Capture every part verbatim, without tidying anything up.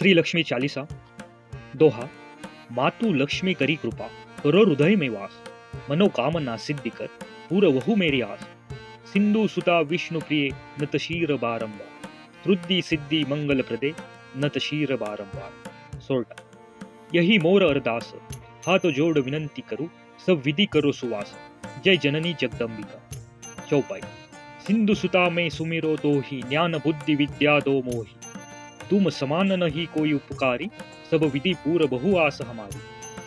श्री लक्ष्मी चालीसा। दोहा। मातु लक्ष्मी करी कृपा, करो हृदय में वास। मनोकामना सिद्धि कर, पूर वहु मेरी आस। सिंधु सुता विष्णु प्रिय, नत शीर बारंबार। रुद्धि सिद्धि मंगल प्रदे, नत शीर बारंबार। सोरठा। यही मोर अरदास, हाथ जोड़ विनंती करूं, सब विधि करो सुवास। जय जननी जगदम्बिका। चौपाई। सिंधु सुता में सुमिरो तो ही, ज्ञान बुद्धि विद्या दो मोही। तुम समान नहीं कोई उपकारी, सब विधि पूर बहु आस हमारी।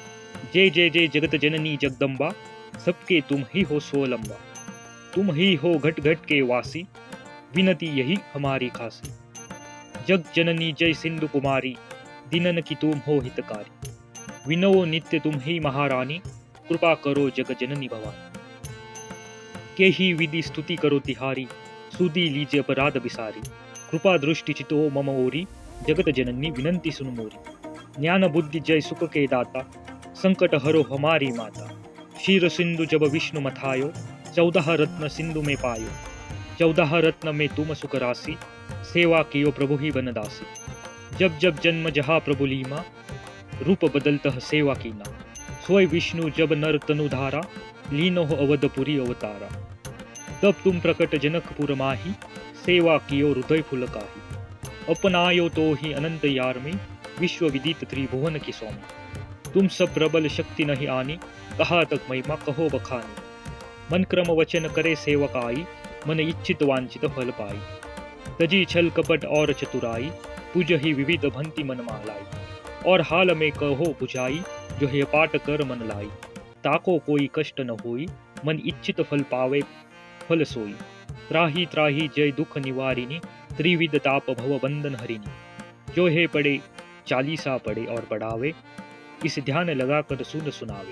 जय जय जय जगत जननी जगदम्बा, सबके तुम ही हो सोलंबा। तुम ही हो घट घट के वासी, विनती यही हमारी खासी। जग जननी जय सिंधु कुमारी, दिनन की तुम हो हितकारी। विनो नित्य तुम ही महारानी, कृपा करो जग जननी भवानी। के ही विधि स्तुति करो तिहारी, सुधी लीजे अपराध बिसारी। कृपा दृष्टि चितो मम ओरी, जगत जननी विनंती सुन मोरी। ज्ञान बुद्धि जय सुख के दाता, संकट हरो हमारी माता। क्षीर सिंधु जब विष्णु मथायो, चौदह रत्न सिंधु में पायो। चौदह रत्न में तुम सुख राशि, सेवा कियो प्रभु ही बनदासी। जब जब जन्म जहा प्रभु लीमा, रूप बदलतः सेवा कीना। सोय विष्णु जब नर तनु धारा, लीनो अवधपुरी अवतारा। तब तुम प्रकट जनकपुर माही, सेवा कियो हृदय फुलकाही। अपनायो तो ही अनंत यार में, विश्व विदित त्रिभुवन की स्वामी। तुम सब प्रबल शक्ति नहीं आनी, कहा तक महिमा कहो बखानी। मन क्रम वचन करे सेवकाई, मन इच्छित वांछित फल पाई। तजी छल कपट और चतुराई, पूज ही विविध भंति मन मालाई। और हाल में कहो बुझाई, जो है पाठ कर मन लाई। ताको कोई कष्ट न होई, मन इच्छित फल पावे फल सोई। त्राही त्राही जय दुख निवारिणी, त्रिविध ताप भव बंधन हरिणी। जो है पढ़े चालीसा पढ़े और पढ़ावे, इस ध्यान लगाकर सुन सुनावे।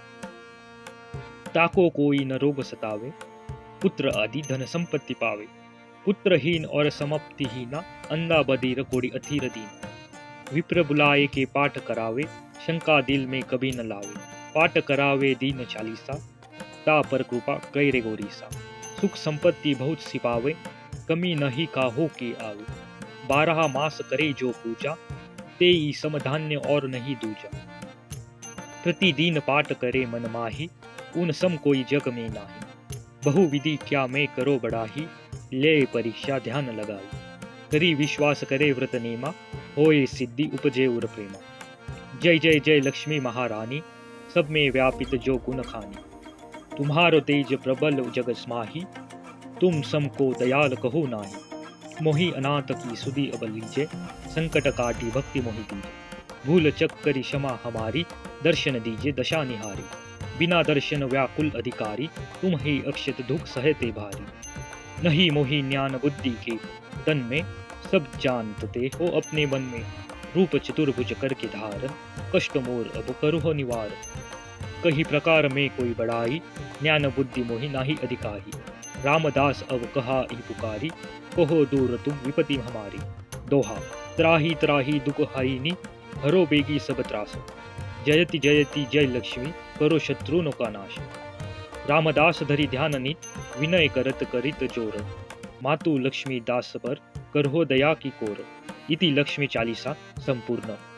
ताको कोई न रोग सतावे, पुत्र आदि धन संपत्ति पावे। पुत्रहीन और समाप्तिहीना, अंधा बधिर कोड़ी अधीर दीन। विप्र बुलाए के पाठ करावे, शंका दिल में कभी न लावे। पाठ करावे दीन चालीसा, ता पर कृपा कैरे गोरीसा। सुख संपत्ति बहुत सिपावे, कमी नहीं काहो के आवे। बारह मास करे जो पूजा, तेई सम धान्य और नहीं दूजा। प्रतिदिन पाठ करे मन माही, उन सम कोई जग में नाही। बहु विधि क्या मैं करो बढ़ाही, ले परीक्षा ध्यान लगाई। करी विश्वास करे व्रत नेमा, होए सिद्धि उपजे उर प्रेमा। जय जय जय लक्ष्मी महारानी, सब में व्यापित जो गुण खानी। तुम्हारो तेज प्रबल जग स्माही, तुम सम को दयाल कहो नाही। मोहि अनाथ की सुधि अब लीजे, संकट काटी भक्ति मोहि दीजे। भूल चक करी क्षमा हमारी, दर्शन दीजे दशा निहारी। बिना दर्शन व्याकुल अधिकारी, तुम ही अक्षत दुख सहते भारी। नहीं मोहि ज्ञान बुद्धि के तन में, सब जानते हो अपने मन में। रूप चतुर्भुज करके धारण, कष्ट मोर अब करो निवार। कही प्रकार में कोई बड़ाई, ज्ञान बुद्धि मोहि नाही अधिकारी। रामदास अब कहा ही पुकारी, कहो दूर तुम विपति हमारी। दोहा। त्राही त्राही दुख हरिणी, हरो बेगी सब त्रास। जयति जयति जय लक्ष्मी, करो शत्रुनो का नाश। रामदास धरि ध्यान नित, विनय करत करित जोर। मातु लक्ष्मी दास पर, करहो दया की कोर। इति लक्ष्मी चालीसा संपूर्ण।